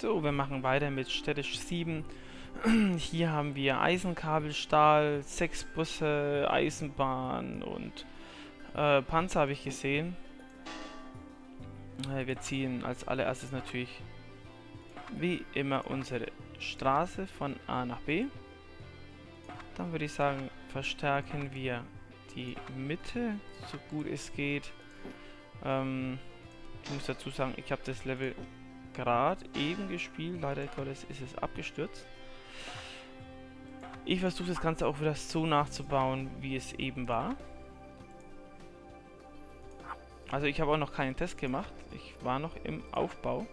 So, wir machen weiter mit Städtisch 7. Hier haben wir Eisenkabel, Stahl, 6 Busse, Eisenbahn und Panzer habe ich gesehen. Wir ziehen als allererstes natürlich wie immer unsere Straße von A nach B. Dann würde ich sagen, verstärken wir die Mitte, so gut es geht. Ich muss dazu sagen, ich habe das Level gerade eben gespielt. Leider Gottes ist es abgestürzt. Ich versuche das Ganze auch wieder so nachzubauen, wie es eben war. Also ich habe auch noch keinen Test gemacht. Ich war noch im Aufbau.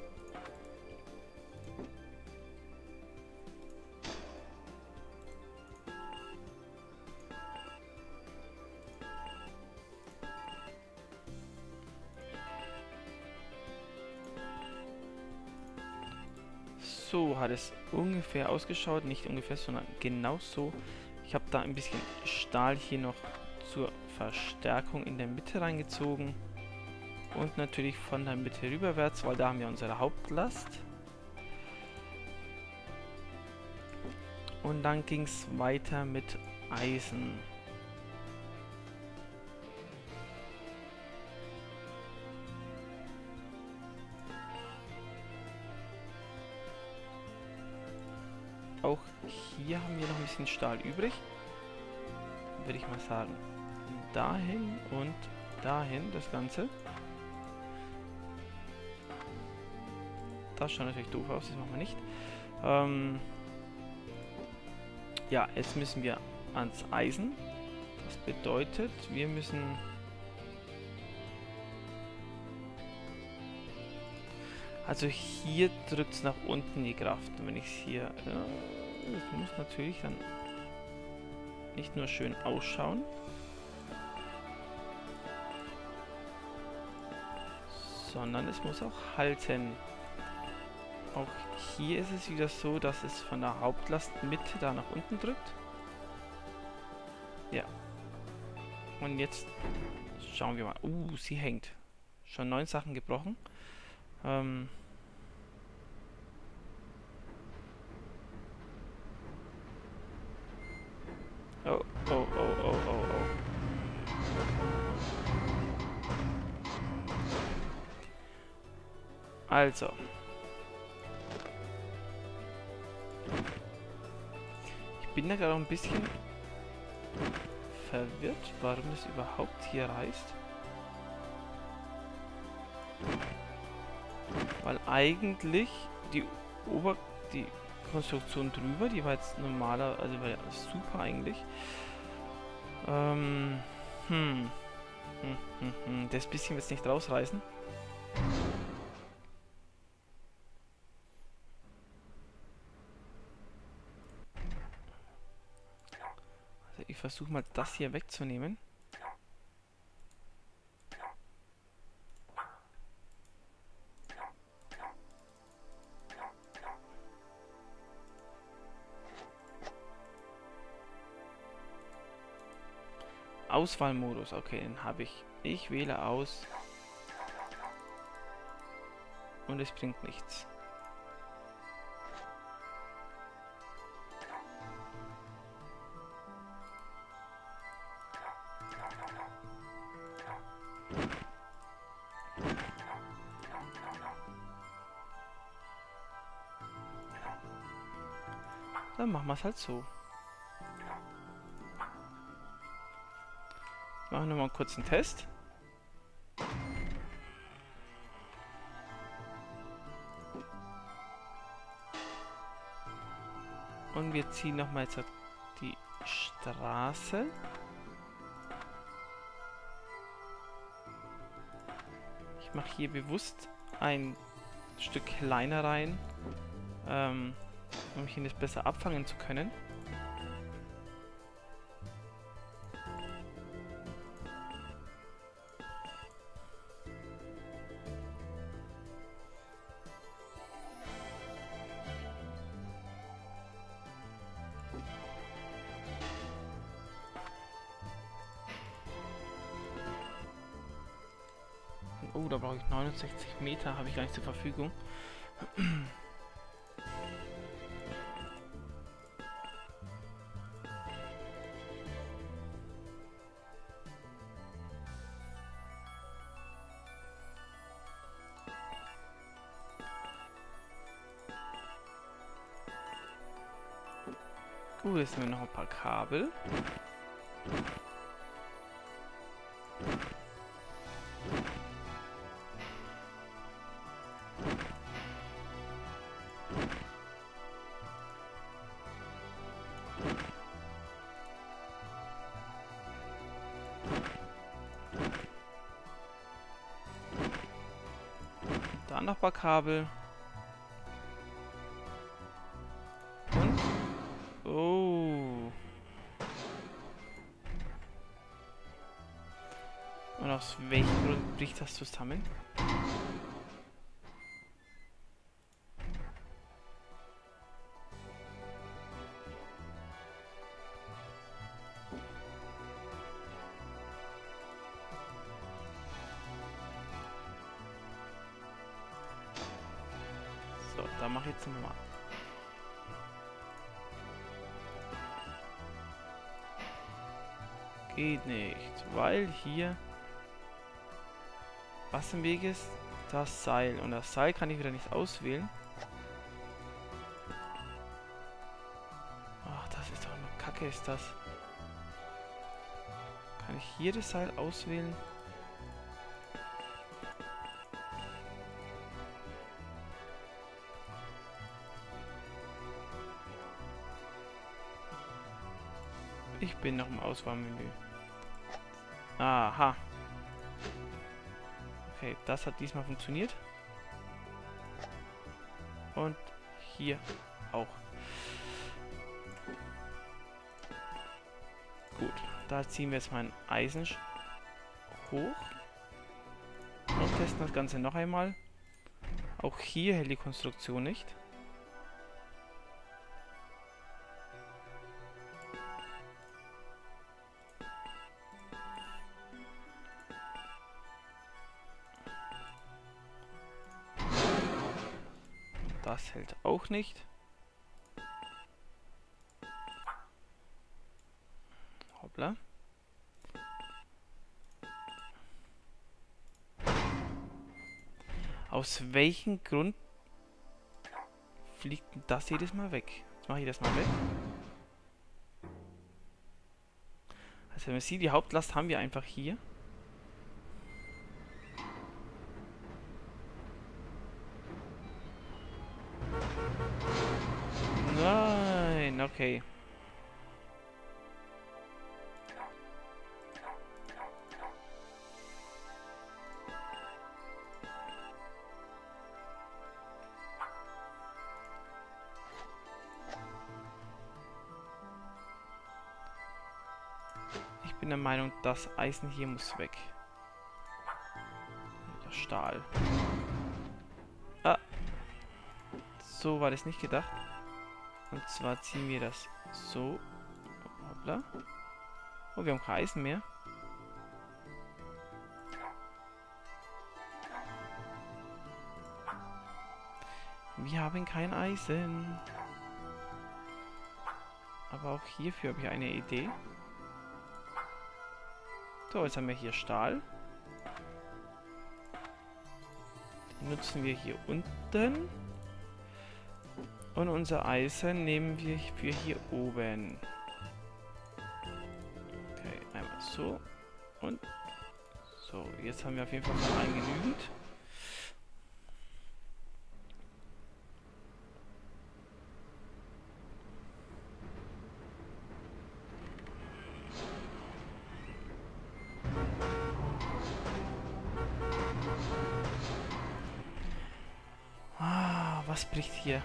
So hat es ungefähr ausgeschaut. Nicht ungefähr, sondern genau so. Ich habe da ein bisschen Stahl hier noch zur Verstärkung in der Mitte reingezogen. Und natürlich von der Mitte rüberwärts, weil da haben wir unsere Hauptlast. Und dann ging es weiter mit Eisen. Auch hier haben wir noch ein bisschen Stahl übrig. Würde ich mal sagen. Dahin und dahin das Ganze. Das schaut natürlich doof aus, das machen wir nicht. Ja, jetzt müssen wir ans Eisen. Das bedeutet, wir müssen... Also hier drückt es nach unten die Kraft. Und wenn ich es hier... das muss natürlich dann nicht nur schön ausschauen, sondern es muss auch halten. Auch hier ist es wieder so, dass es von der Hauptlastmitte da nach unten drückt. Ja. Und jetzt schauen wir mal. Sie hängt. Schon 9 Sachen gebrochen. Oh. Also. Ich bin da gerade ein bisschen verwirrt, warum es überhaupt hier reißt. Weil eigentlich die Konstruktion drüber, die war jetzt normaler, also war ja super eigentlich. Das bisschen wird es nicht rausreißen. Also ich versuche mal das hier wegzunehmen. Auswahlmodus, okay, den habe ich. Ich wähle aus. Und es bringt nichts. Dann machen wir es halt so. Machen wir mal einen kurzen Test. Und wir ziehen nochmal jetzt die Straße. Ich mache hier bewusst ein Stück kleiner rein, um hier das besser abfangen zu können. Oh, da brauche ich 69 Meter, habe ich gar nicht zur Verfügung. Gut, jetzt nehmen wir noch ein paar Kabel. Da noch ein paar Kabel. Und? Oh. Und aus welchem Grund bricht das zusammen? So, da mache ich jetzt nochmal. Geht nicht, weil hier was im Weg ist? Das Seil. Und das Seil kann ich wieder nicht auswählen. Ach, das ist doch eine Kacke, ist das. Kann ich hier das Seil auswählen? Ich bin noch im Auswahlmenü. Aha. Okay, das hat diesmal funktioniert. Und hier auch. Gut, da ziehen wir jetzt mal ein Eisen hoch. Und testen das Ganze noch einmal. Auch hier hält die Konstruktion nicht. Das hält auch nicht. Hoppla. Aus welchem Grund fliegt denn das jedes Mal weg? Jetzt mache ich das mal weg. Also wenn man sieht, die Hauptlast haben wir einfach hier. Nein, okay. Ich bin der Meinung, das Eisen hier muss weg. Das Stahl. Ah. So war das nicht gedacht. Und zwar ziehen wir das so. Hoppla. Oh, wir haben kein Eisen mehr. Wir haben kein Eisen. Aber auch hierfür habe ich eine Idee. So, jetzt haben wir hier Stahl. Den nutzen wir hier unten. Und unser Eisen nehmen wir für hier oben. Okay, einmal so. Und so. Jetzt haben wir auf jeden Fall von allen genügend. Ah, was bricht hier?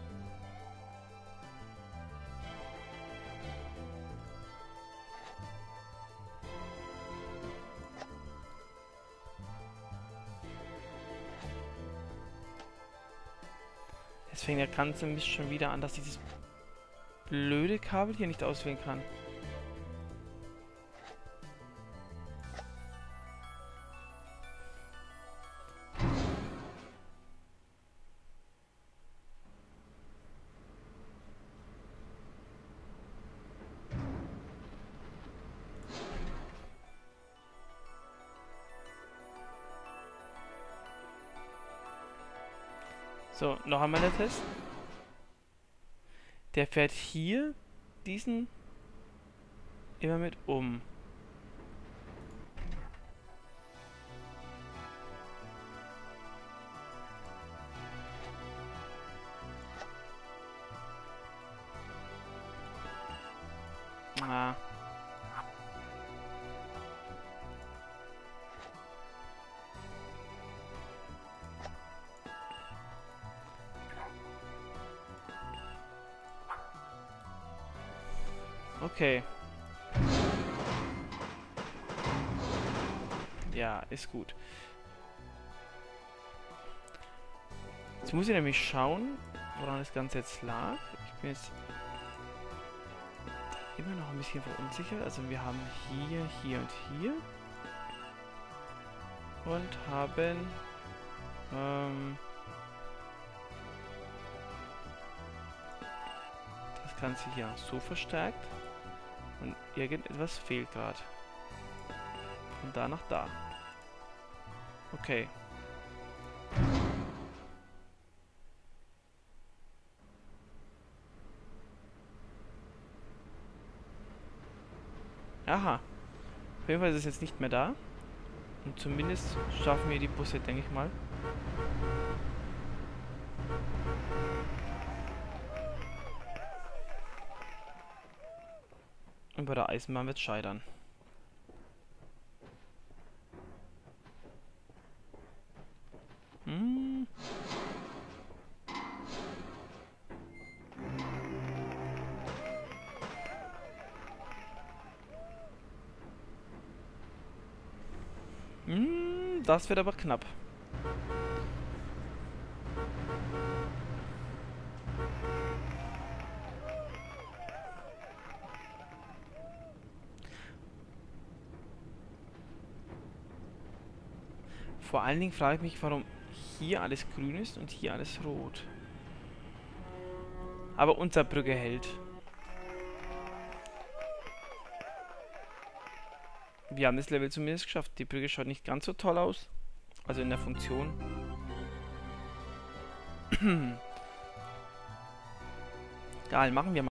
Jetzt fängt der ganze Mist schon wieder an, dass dieses blöde Kabel hier nicht auswählen kann. So, noch einmal der Test. Der fährt hier diesen immer mit um. Ah. Okay. Ja, ist gut. Jetzt muss ich nämlich schauen, woran das Ganze jetzt lag. Ich bin jetzt immer noch ein bisschen verunsichert. Also wir haben hier, hier und hier. Und haben das Ganze hier so verstärkt. Und irgendetwas fehlt gerade. Von da nach da. Okay. Aha. Auf jeden Fall ist es jetzt nicht mehr da. Und zumindest schaffen wir die Busse, denke ich mal. Und bei der Eisenbahn wird es scheitern. Das wird aber knapp. Vor allen Dingen frage ich mich, warum hier alles grün ist und hier alles rot. Aber unsere Brücke hält. Wir haben das Level zumindest geschafft. Die Brücke schaut nicht ganz so toll aus. Also in der Funktion. Egal, machen wir mal.